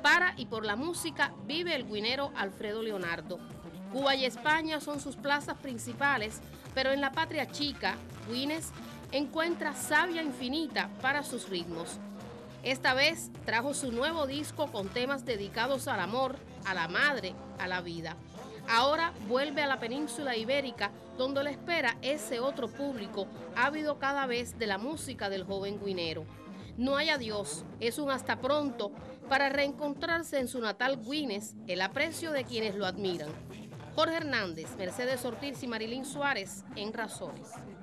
Para y por la música vive el guinero Alfredo Leonardo. Cuba y España son sus plazas principales, pero en la patria chica, Güines encuentra savia infinita para sus ritmos. Esta vez trajo su nuevo disco con temas dedicados al amor, a la madre, a la vida. Ahora vuelve a la península ibérica, donde le espera ese otro público ávido cada vez de la música del joven guinero. No hay adiós, es un hasta pronto para reencontrarse en su natal Güines, el aprecio de quienes lo admiran. Jorge Hernández, Mercedes Ortiz y Marilyn Suárez en Razones.